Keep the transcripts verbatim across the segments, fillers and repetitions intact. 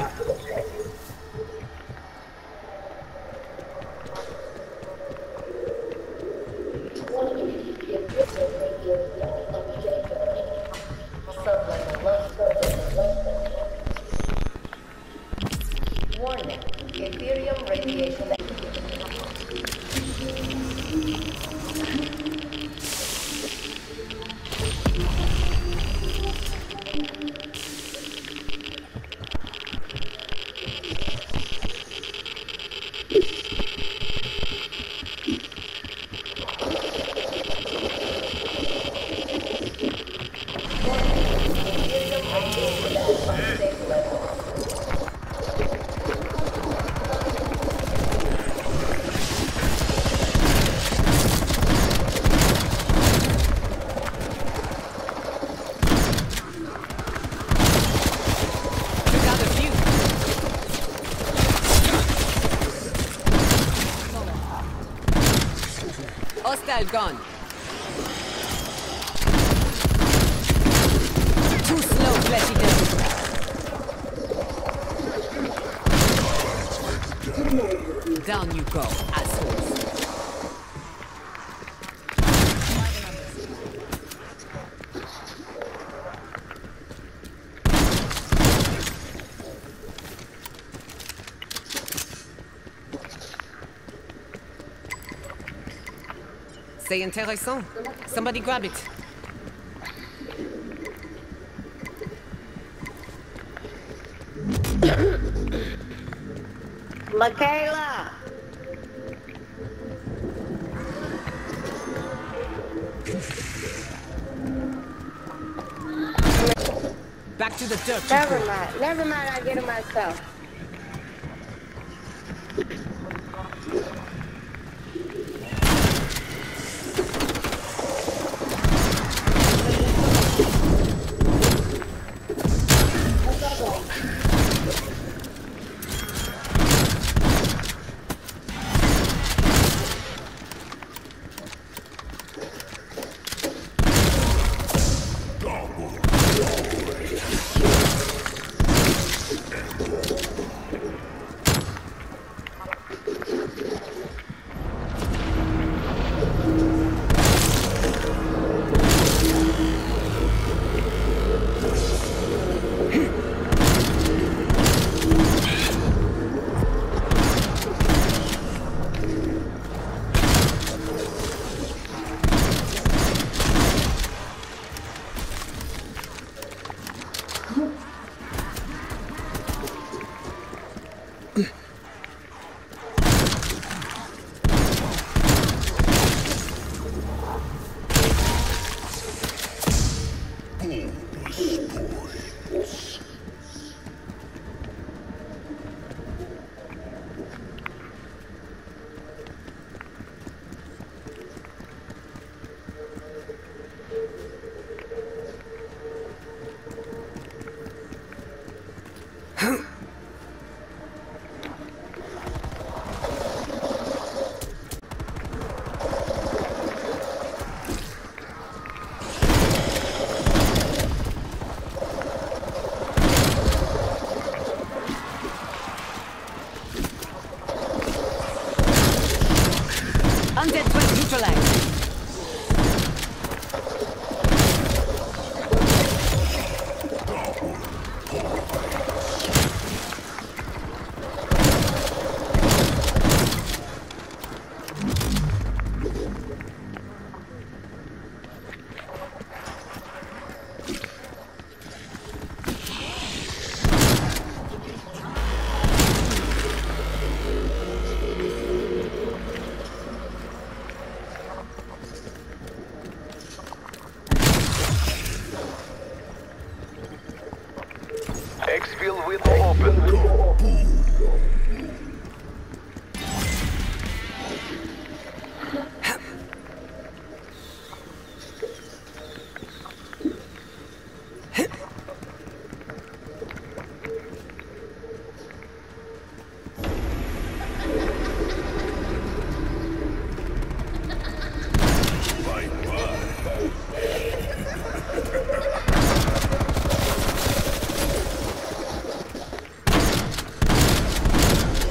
Sublevel low. Warning. Ethereum radiation. Hostile gone. Too slow, fleshy devil. Down you go, assholes. C'est intéressant. Somebody grab it. Michaela! Back to the dirt. Never mind. Never mind, I get it myself.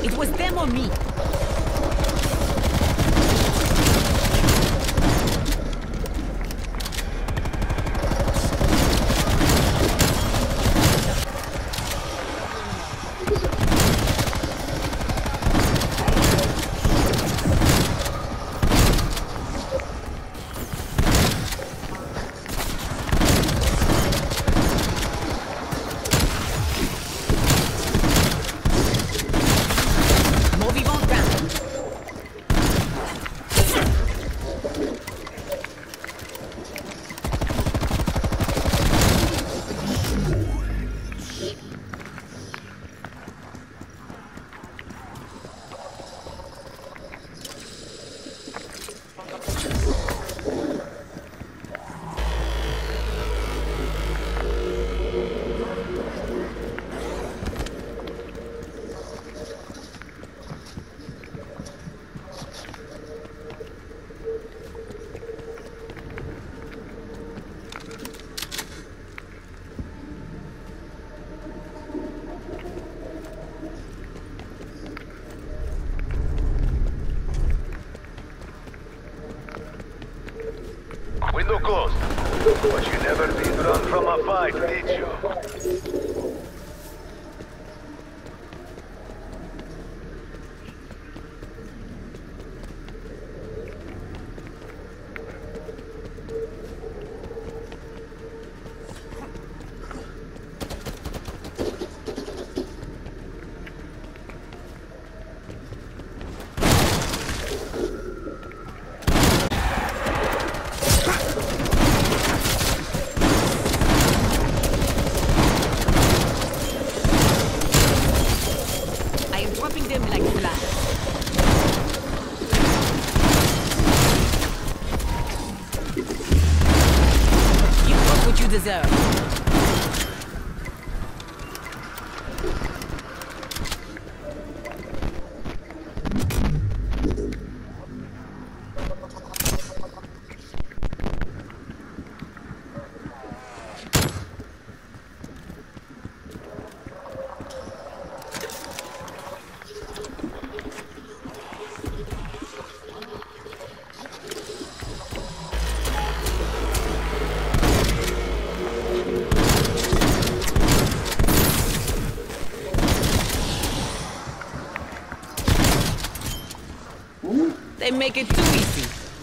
It was them or me. Window closed. But you never did run from a fight, did you? Deserve. They make it too easy.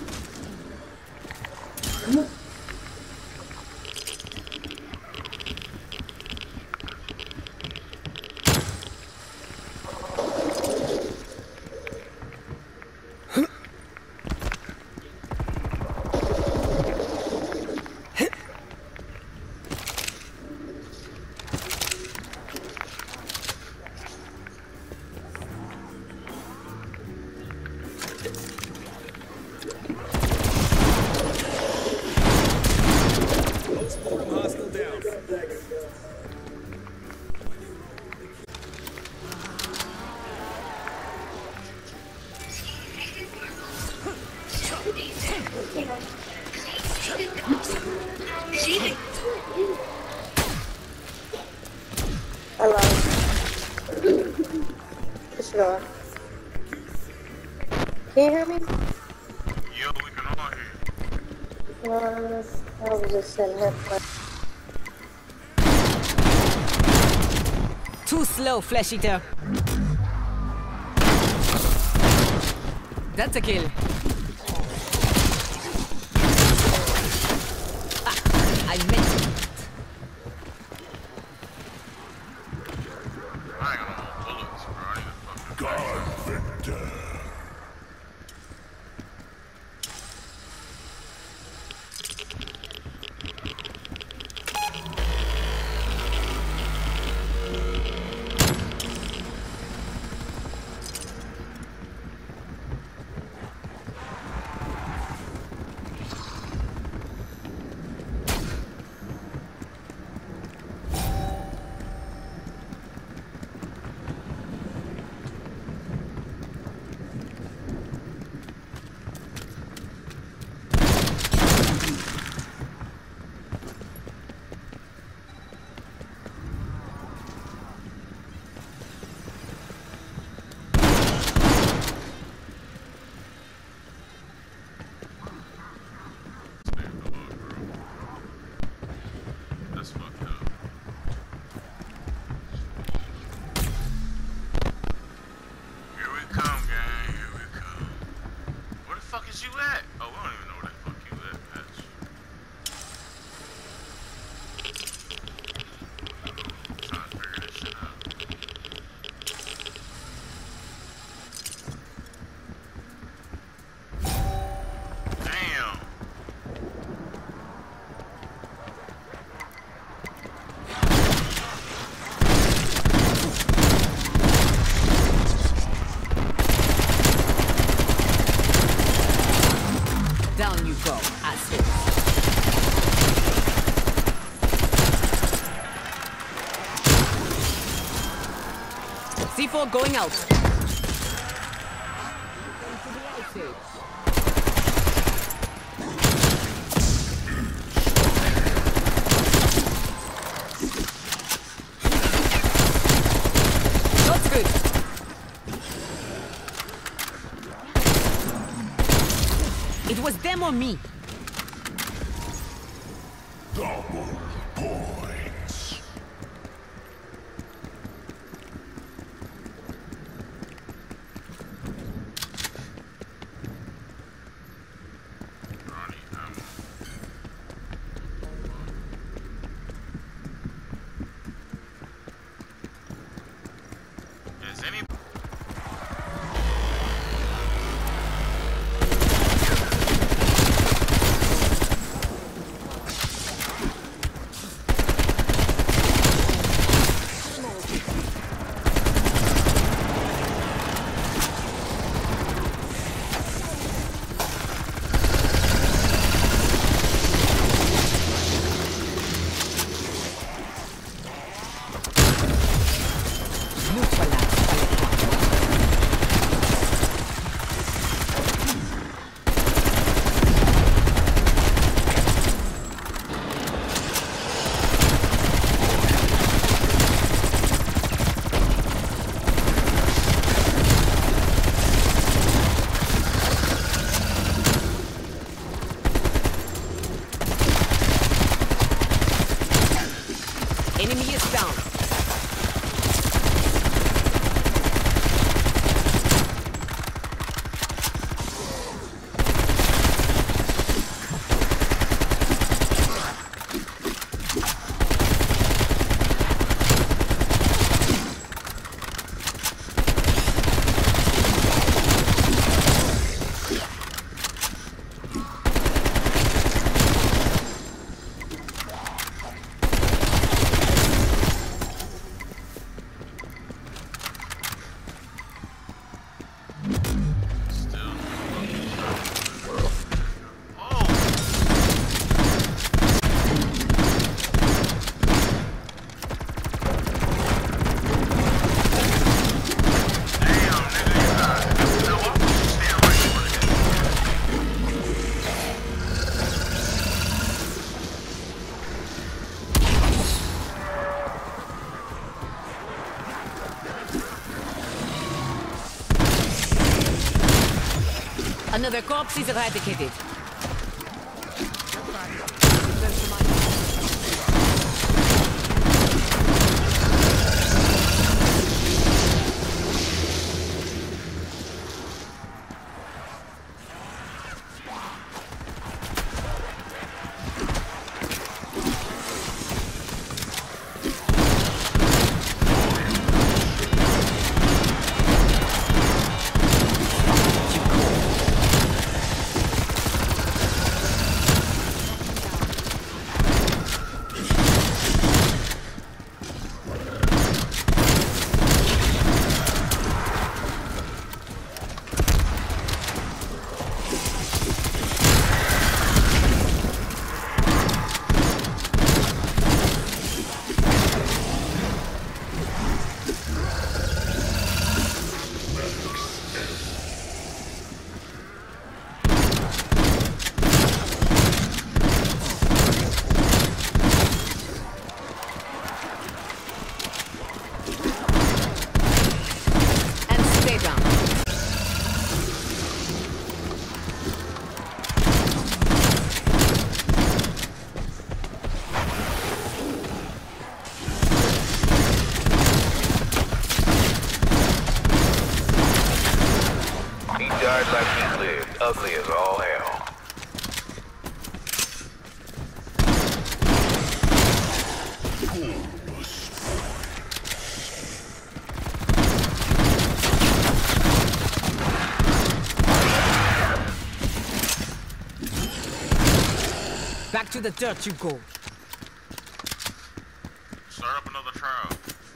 Hello. What's going on? Can you hear me? Yeah, we can all hear you. No, I was just sitting here. Too slow, Flesh Eater. That's a kill. Ah, I meant it. I ain't got no more bullets, bro. I need a fucking God, Victor. you at? Oh, we don't even know where the fuck you at, bitch. I'm trying to figure this shit out. Damn. Down you go, asshole. C four going out. That's good. It was them or me. Double points. Ronnie, um, is any Enemy is down. Another corpse is eradicated. ugly as all hell. Back to the dirt you go. Start up another trial.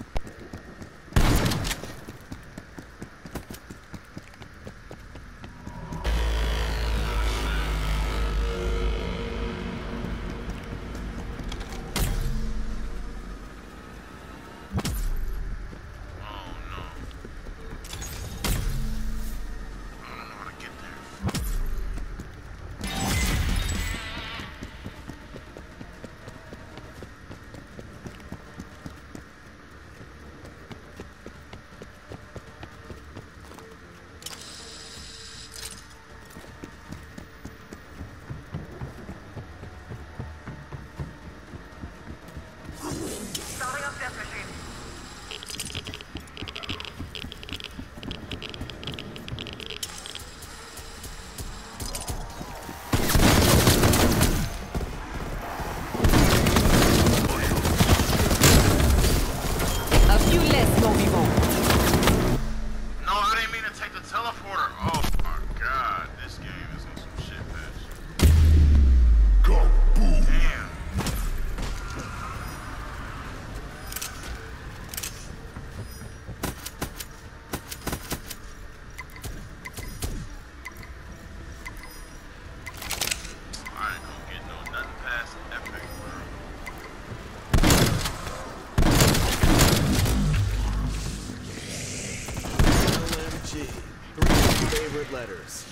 Letters.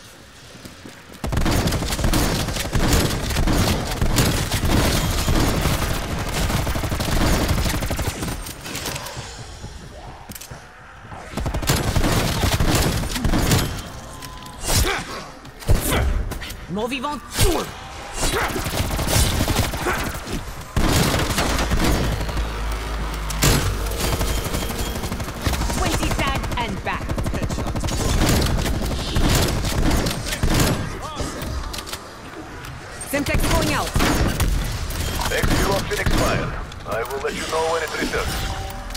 Mort vivant, tue-le! Twenty side and back. Semtex going out. Next view option expired. I will let you know when it returns.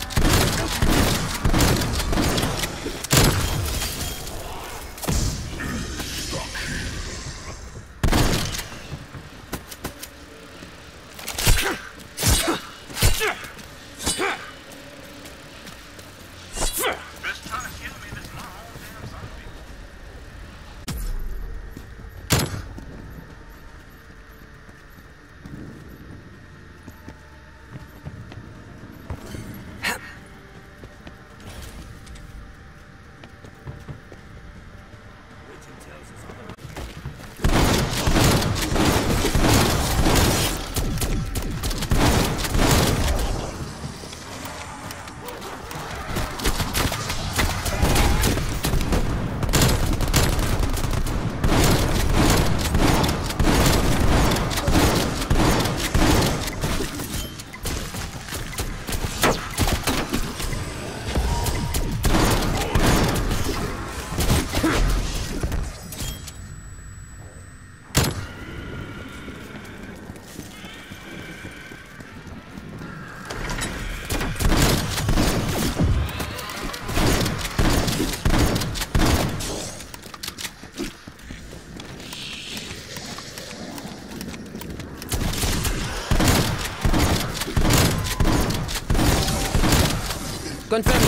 Confirm.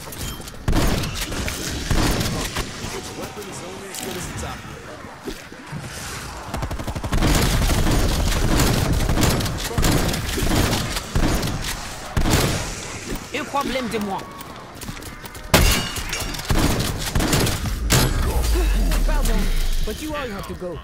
Weapon is only as good as its operator. Un problème de moi. Pardon, but you all have to go.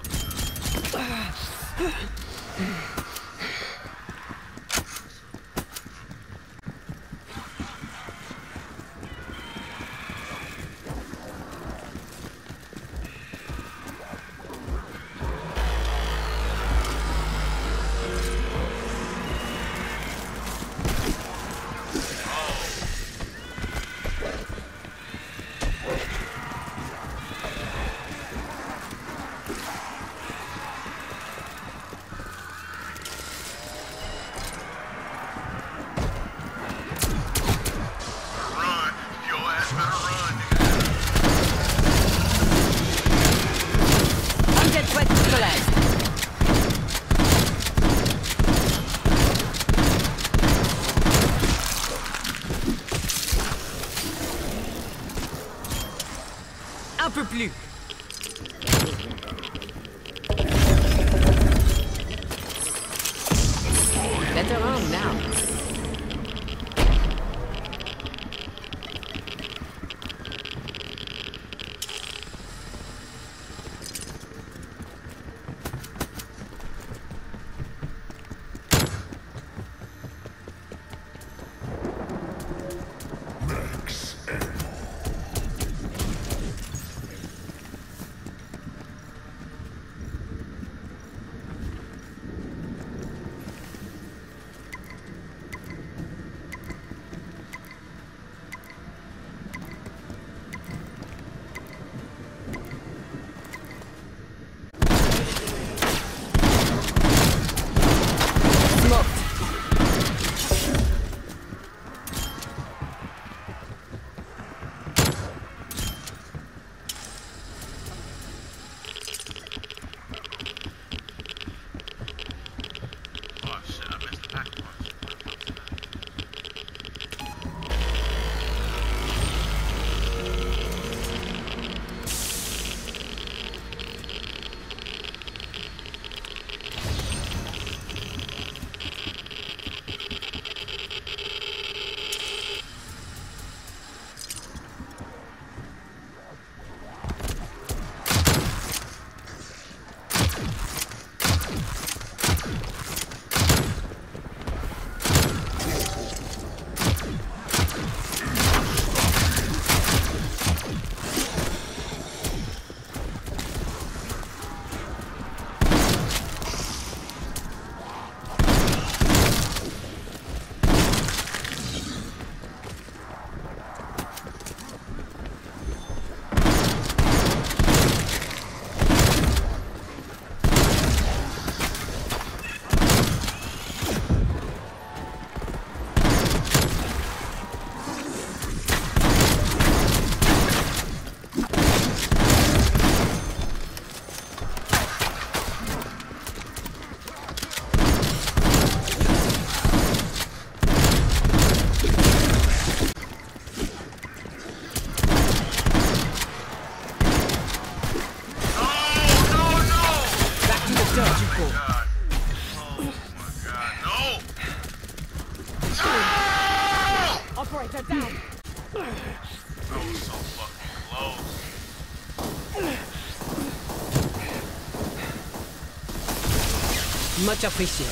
better run, nigga. Undead threat neutralized. Un peu plus. Better on now. Oh shit, I missed the pack punch. Operator down. That was so fucking close. Much appreciated.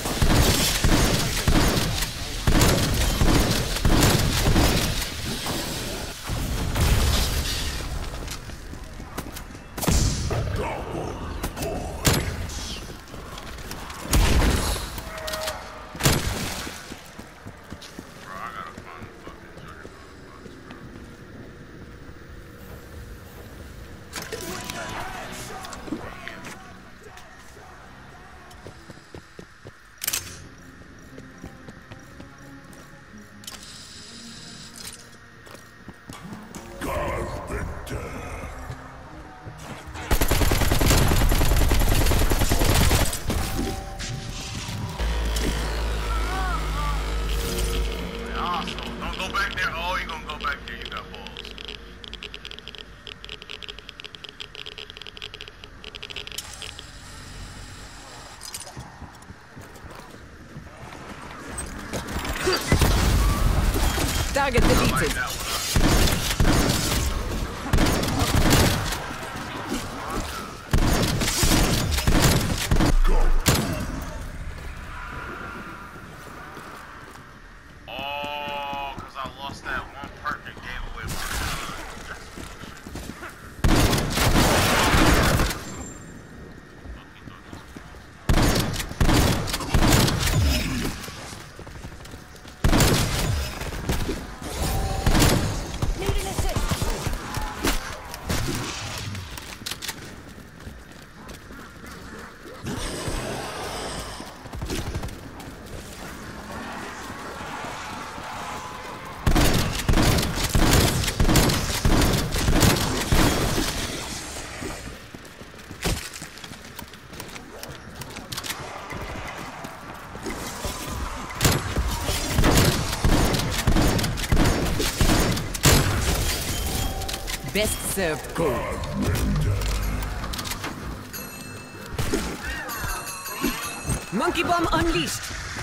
Don't go back there. Oh, you gonna go back there. You got balls. Target deleted. Oh, because I lost that one perk that gave away my Best served cold. Monkey bomb unleashed.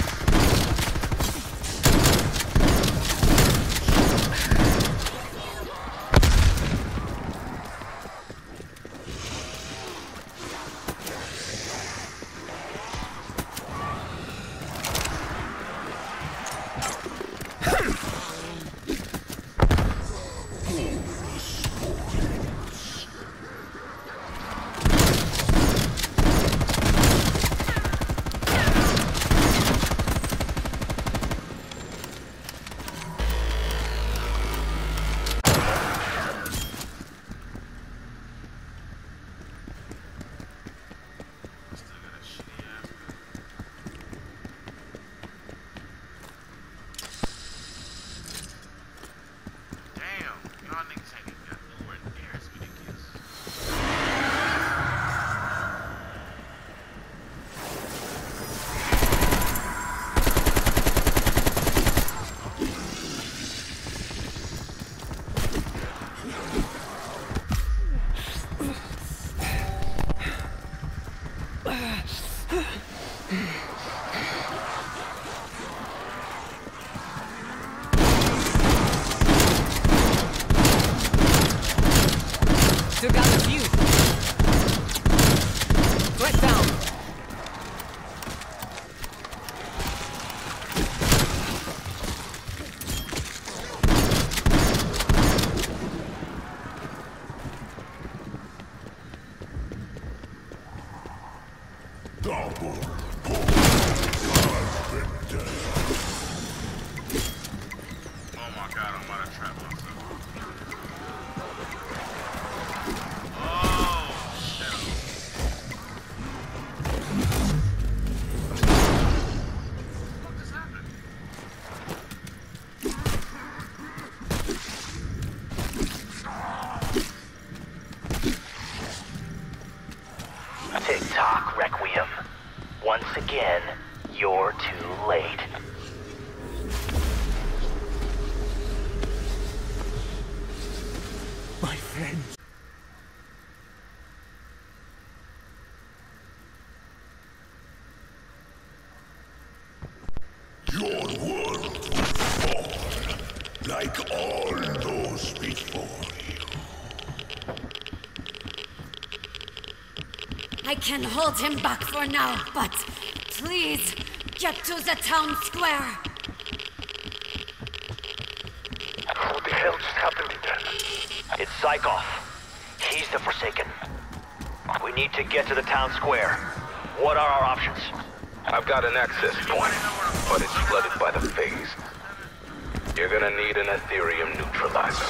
Still got a few. Threat down. Double. Oh my god, I'm about to trap myself. Oh, shit. What just happened? Tick-tock, Requiem. Once again, you're too late. My friend. Your world will fall like all those before you. I can hold him back for now, but please get to the town square. What the hell just happened in there? It's Zykov. He's the Forsaken. We need to get to the town square. What are our options? I've got an access point, but it's flooded by the phase. You're gonna need an Ethereum neutralizer.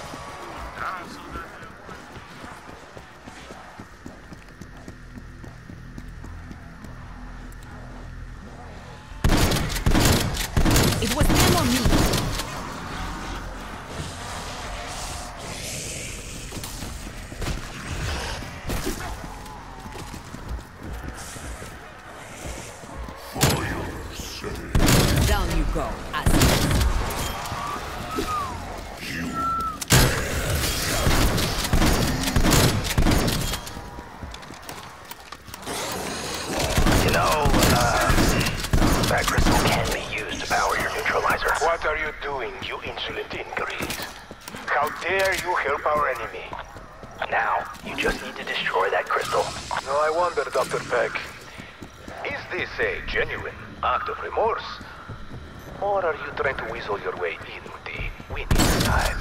It was them or me. Down you go, Aslan. You know, uh, that crystal can be used to power your neutralizer. What are you doing, you insolent ingrates? How dare you help our enemy? Now, you just need to destroy that crystal. No, I wonder, Doctor Peck. Is this a genuine act of remorse? Or are you trying to weasel your way in with the winning side?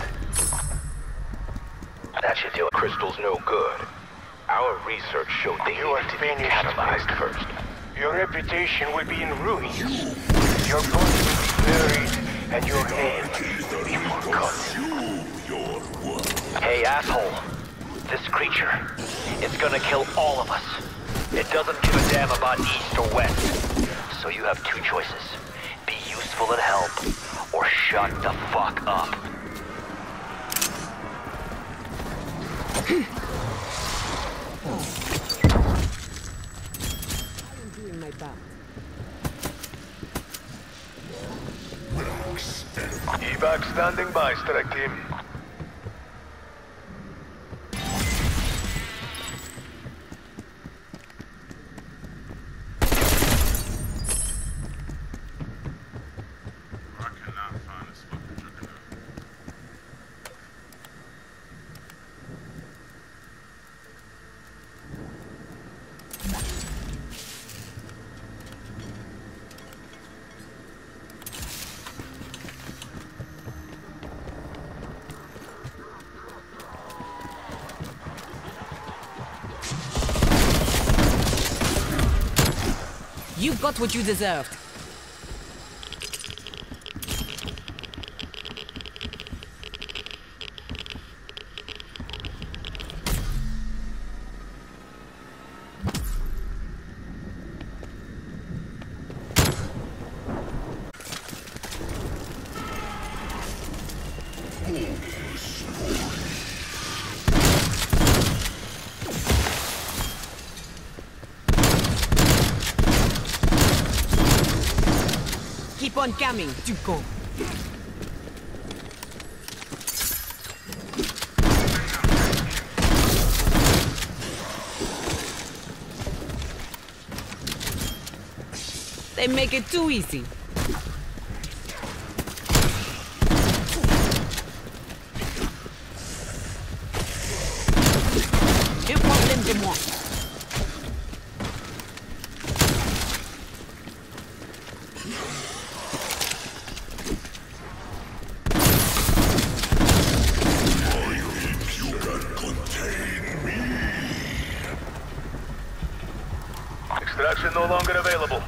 That should do it. Crystal's no good. Our research showed they You are needed to be finished, catalyzed first. Your reputation will be in ruins. Your body will be buried, and your name will be forgotten. Hey, asshole. This creature, it's gonna kill all of us. It doesn't give a damn about east or west. So you have two choices. Be useful and help, or shut the fuck up. I'm doing my best. Evac standing by, Strike Team. You got what you deserved. Keep on coming, Tuco. They make it too easy. Un problème de moi. Extraction no longer available.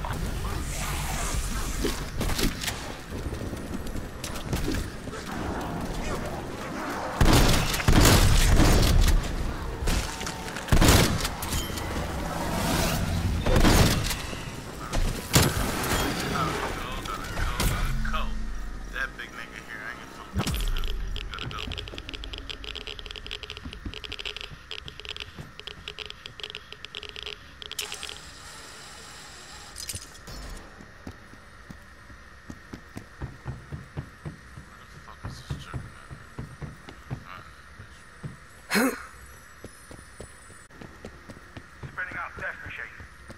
Spreading out death machine.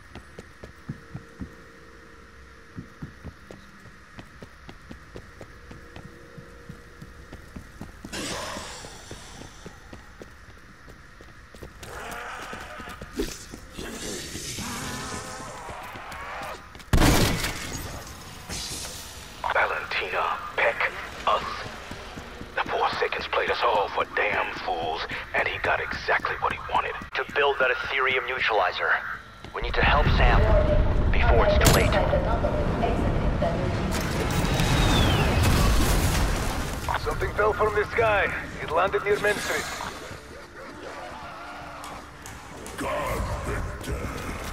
Valentina, Peck, us. The Forsakens played us all for damn fools, and he got exactly what he wanted. To build that Ethereum neutralizer, we need to help Sam before it's too late. Something fell from the sky. It landed near Main Street. God Victor.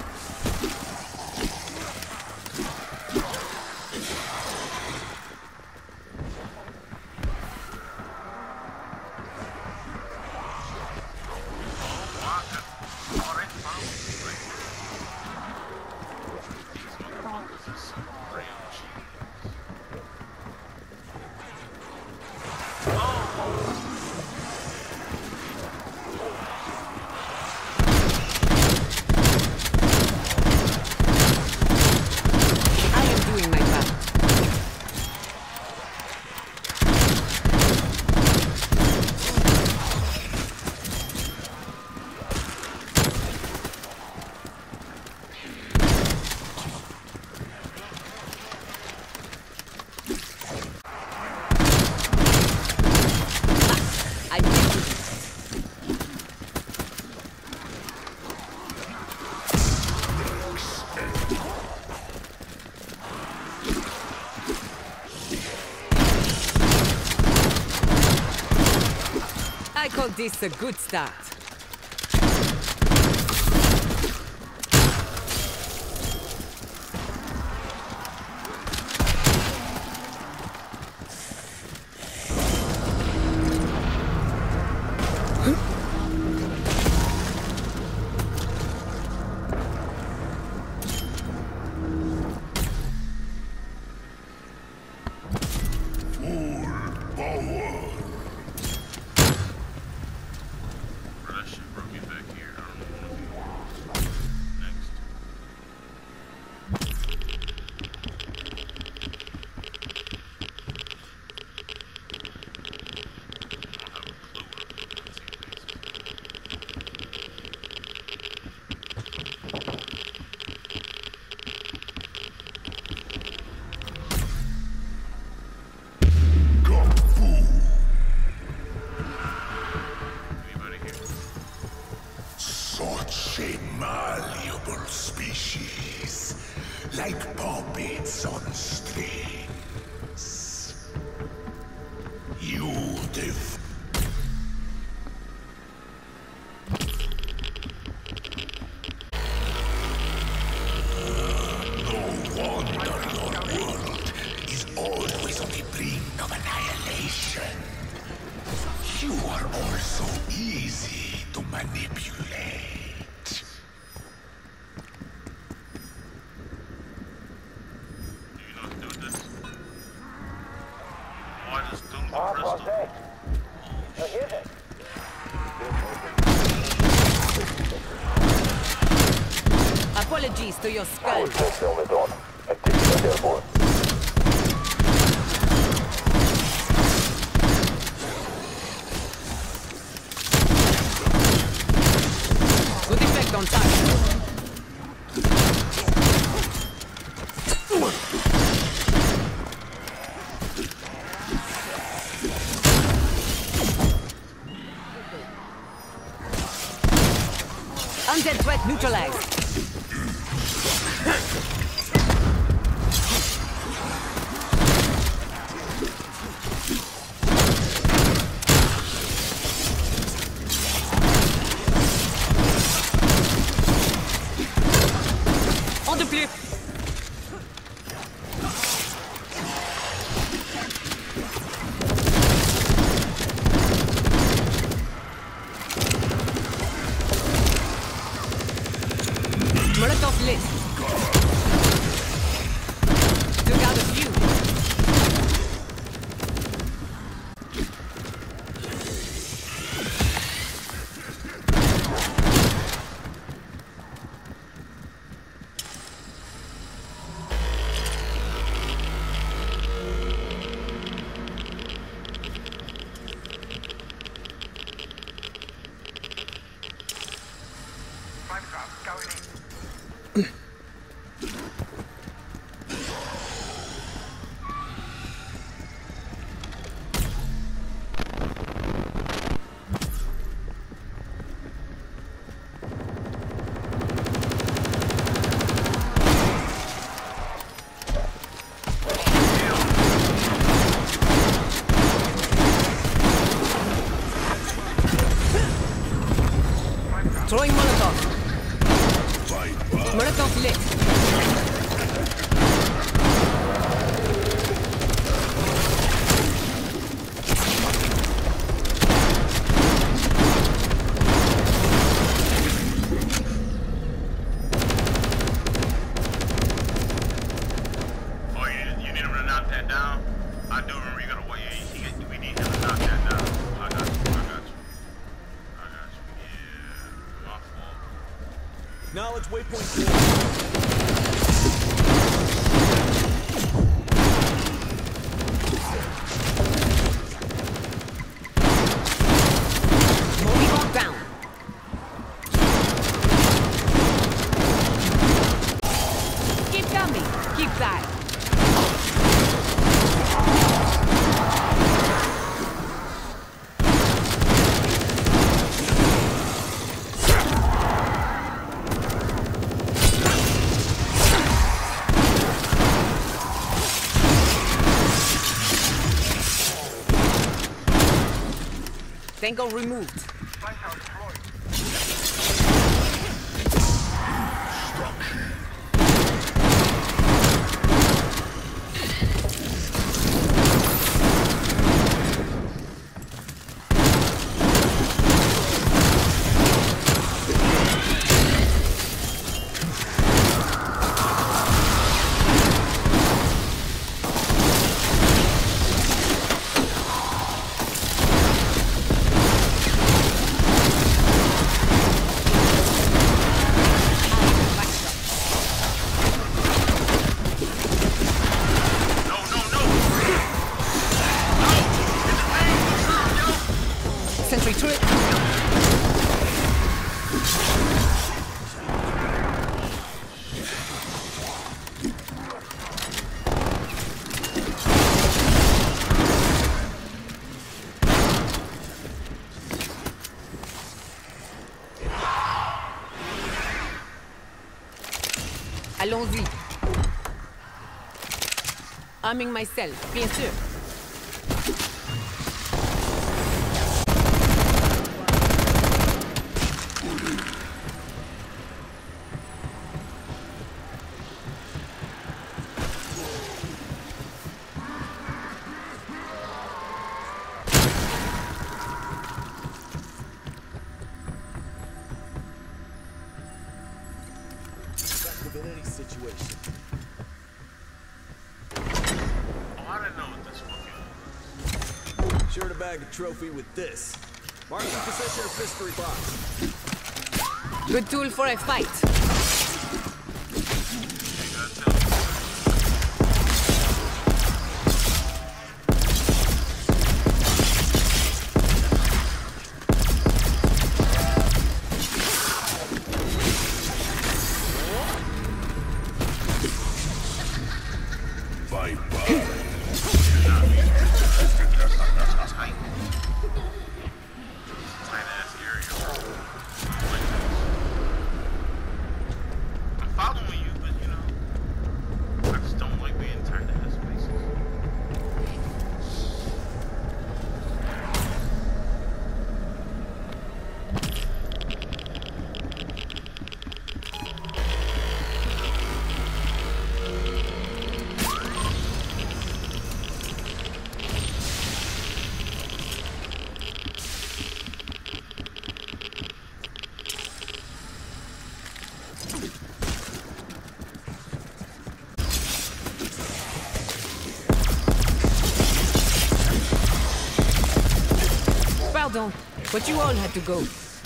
I call this a good start. Such a malleable species. like puppets on strings. You def- No wonder your world is always on the brink of annihilation. You are all so easy to manipulate. You know what to do with this? Why does Doom the Ah, crystal? Jose. Forgive it. Apologies to your skull. Good effect on target. Undead threat neutralized. On the flip. Molotov lit. Took out a few. Throwing Molotov. Molotov lit. Oh, you, you need him to knock that down? I do remember you gotta wait. Yeah, you, we need him to knock that down. I got you. I got you. I got you. Yeah, my fault. Knowledge waypoint four. Moving on down. Keep coming. Keep that. Tango removed. Sentry turret. Allons-y. Arming myself, bien sûr. In any situation. Oh, I didn't know what this fucking was. Sure to bag a trophy with this. Mark the possession of mystery box. Good tool for a fight. You gotta tell me. Pardon, but you all had to go.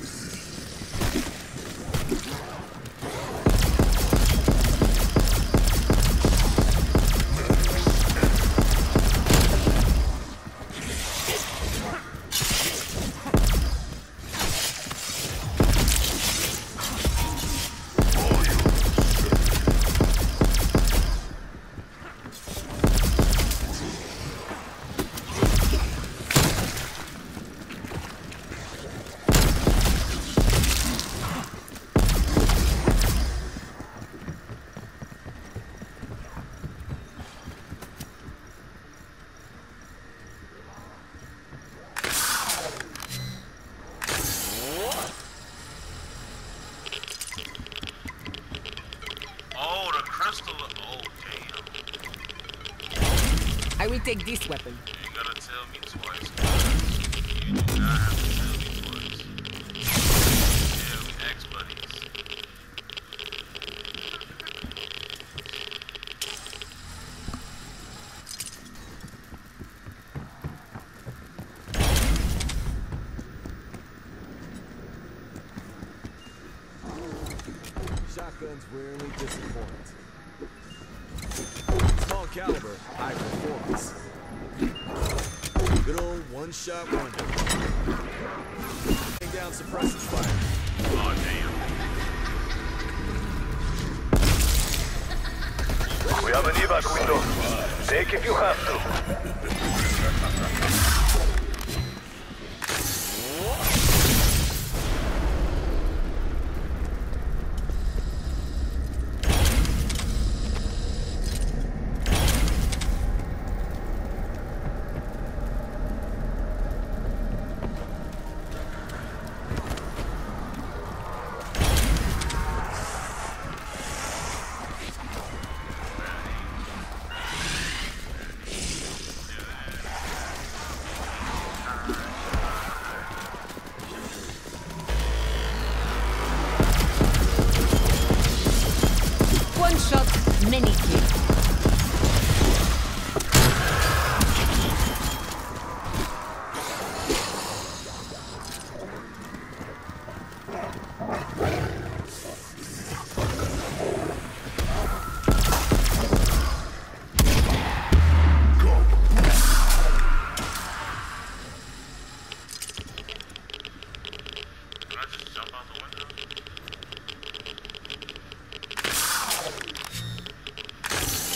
I will take this weapon. You gotta tell me twice. You do not have to tell me twice. Yeah, we ex-buddies. Shotguns rarely disappoint. Small caliber, high performance. Good old one-shot wonder. Bring down suppressive fire. Oh, damn. We have an evac window. Take if you have to. One shot, many kills. Can I just jump out the window?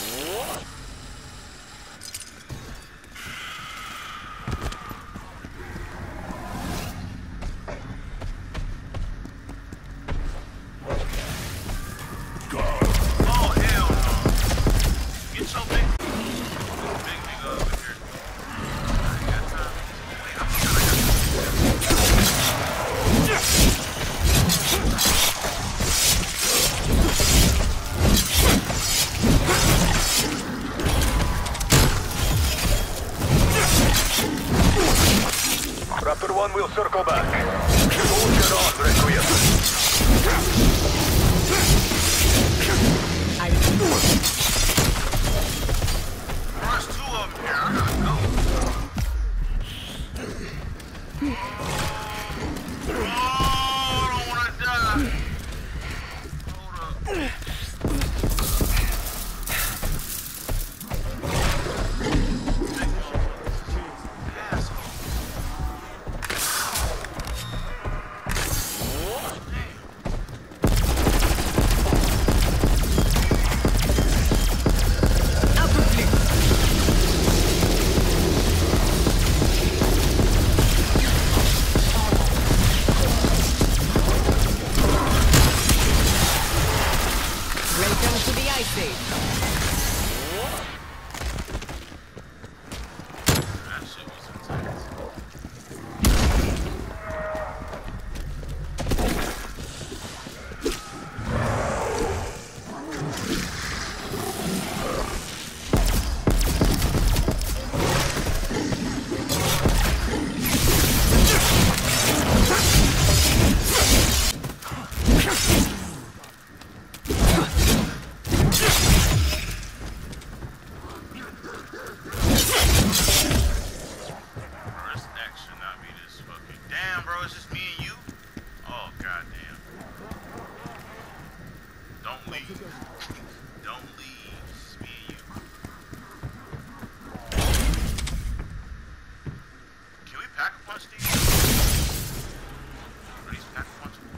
leave. Don't leave. It's me and you. Can we pack a punch these? Are these pack a punchable?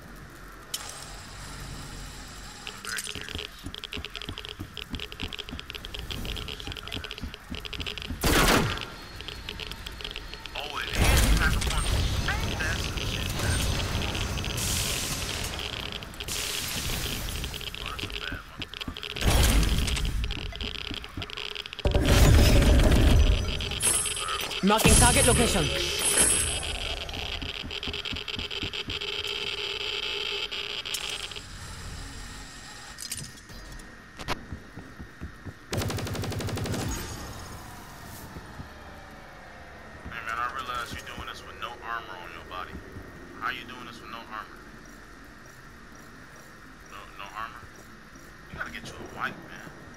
I'm very curious. Oh, it is pack a punchable. That's some shit. That's Marking target location. Hey man, I realize you're doing this with no armor on your body. How you doing this with no armor? No, no armor? You gotta get you a white, man.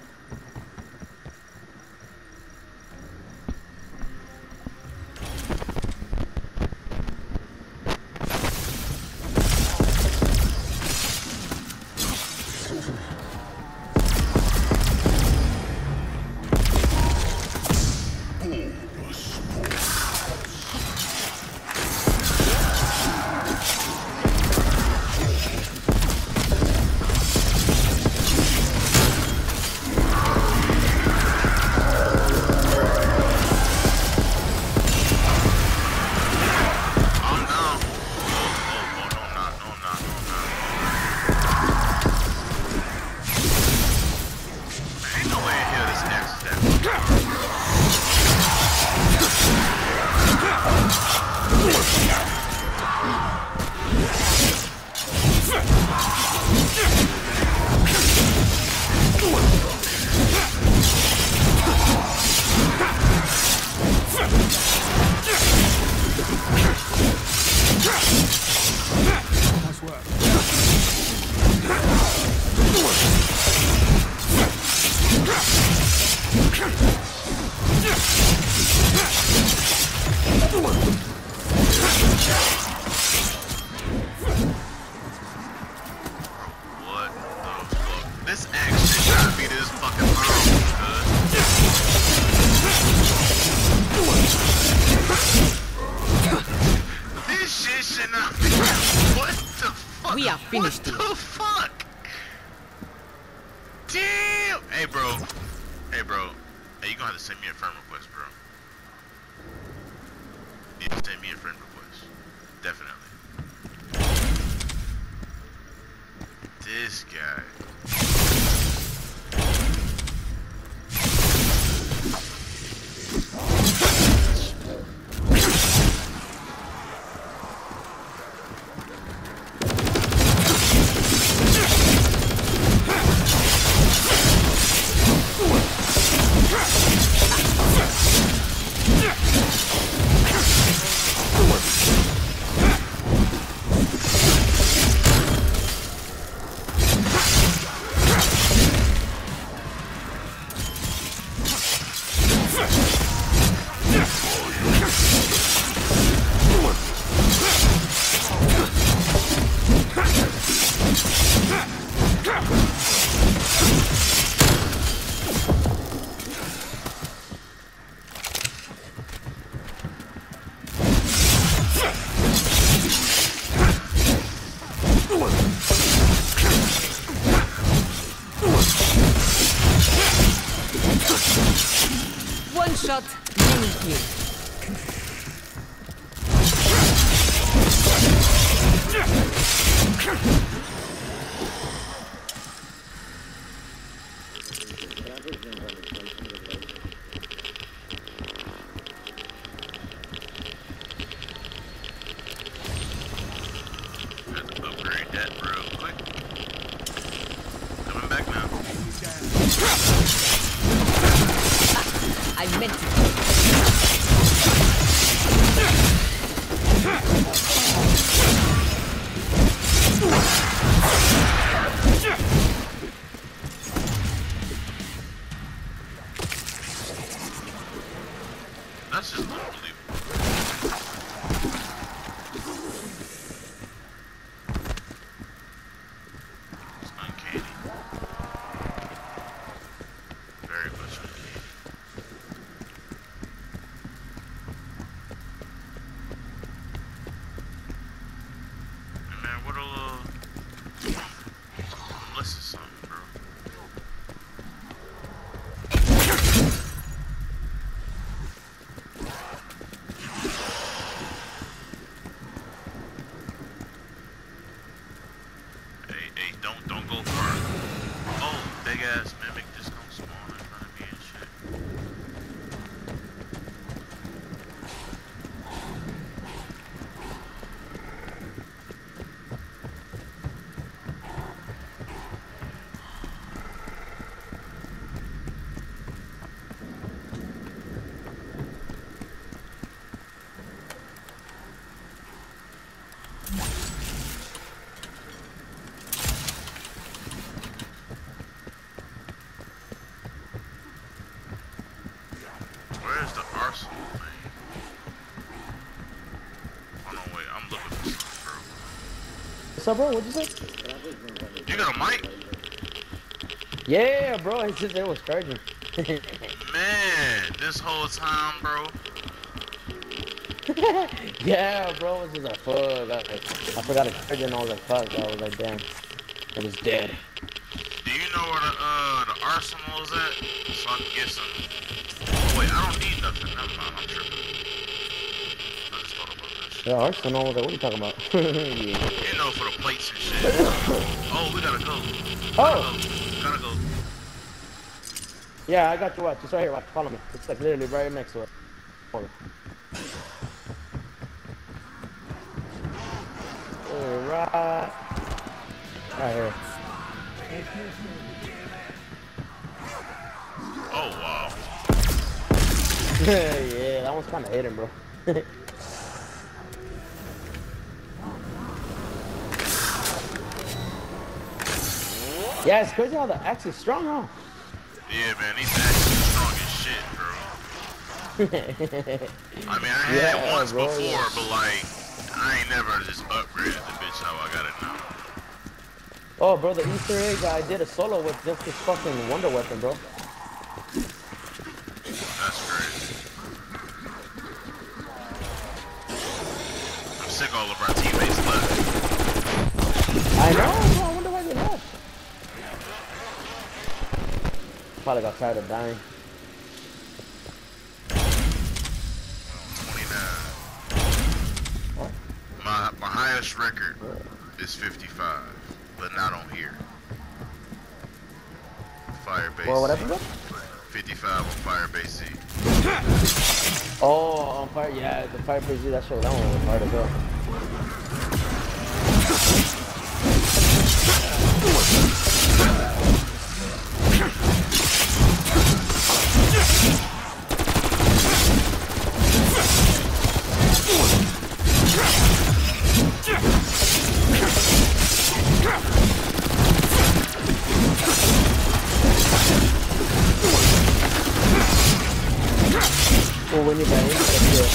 We are finished. What the fuck? Damn! Hey, bro. Hey, bro. Hey, you gonna have to send me a friend request, bro. You have to send me a friend request. Definitely. This guy. One shot, many kills. Had to upgrade that real quick. Coming back now. I meant it. That's just unbelievable. It's uncanny. what a little... Listen to something, bro. Hey, hey, don't, don't go far. Oh, big ass mimic just gonna spawn in front of me and shit. Where's the arsenal thing? Hold on, wait, I'm looking for something, bro. What's up, bro? What'd you say? You got a mic? Yeah, bro. It's just it was charging. Man, this whole time, bro. Yeah, bro. It was just a fuck. I, I forgot to charge it and I was like, fuck. I was like, damn. It was dead. Do you know where the uh the arsenal is at? So I can get some. Oh wait, I don't need nothing. Never mind, I'm tripping. I just thought about that shit. Yeah, arsenal. What are you talking about? Yeah. You know, for the plates and shit. Oh, we gotta go. We Oh. gotta go. We gotta go. Yeah, I got you. Watch. It's right here. Watch. Follow me. It's like literally right next to it. Hold it. Right. Right here. Oh wow. Yeah, that one's kind of hidden, bro. Yeah, it's crazy how the axe is strong, huh? Yeah, man, these axes are strong as shit, bro. I mean, I had Yeah, it once bro, before, yeah. but like, I ain't never just upgraded the bitch how I got it now. Oh, bro, the Easter egg I did a solo with just this fucking wonder weapon, bro. That's crazy. I'm sick all of our teammates left. I know, bro. I wonder why they left. Probably got tired of dying. twenty-nine. My, my highest record is fifty-five, but not on here. Firebase. Well, whatever, bro. fifty-five on Firebase Z. Oh, on fire, yeah, the fire Z, that show, that one was hard as well. Well, when you're banging, that's good.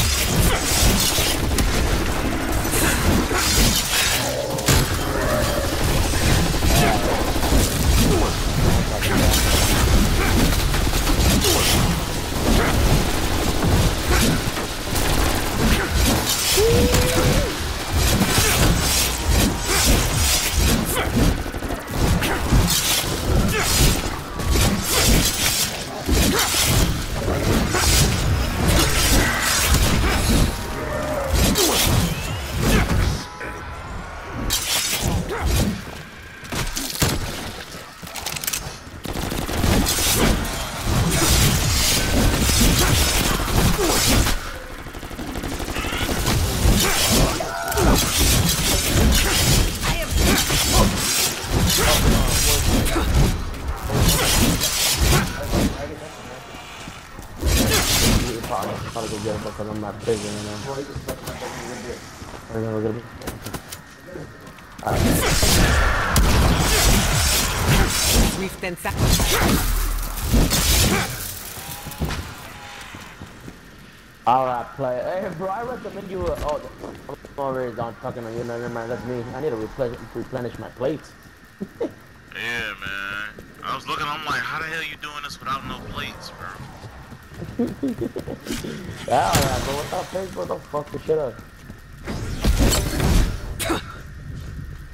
Probably go get it because I'm not busy, you know. We're gonna be. Alright. We've ten seconds. Alright, play. Hey, bro, I recommend you. Uh, oh, I'm already done talking on you. No, never mind. That's me. I need to replenish, replenish my plates. Yeah, man. I was looking, I'm like, how the hell you doing this without no plates, bro? Yeah, alright, but without plates, bro, don't fuck the shit up.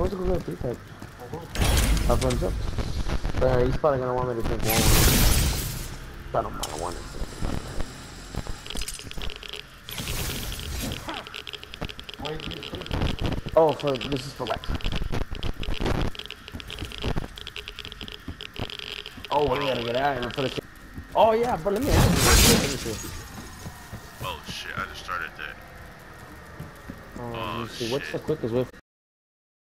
want to go get a three pack. I'll thumbs up. But he's probably gonna want me to drink one. I don't mind. I want it. Oh, for this is for Rex. Oh, we gotta get out of here for the. Oh yeah, but let me ask you. Let me see. Oh shit! I just started that. Oh, Oh, let me see. What's shit. the quickest way?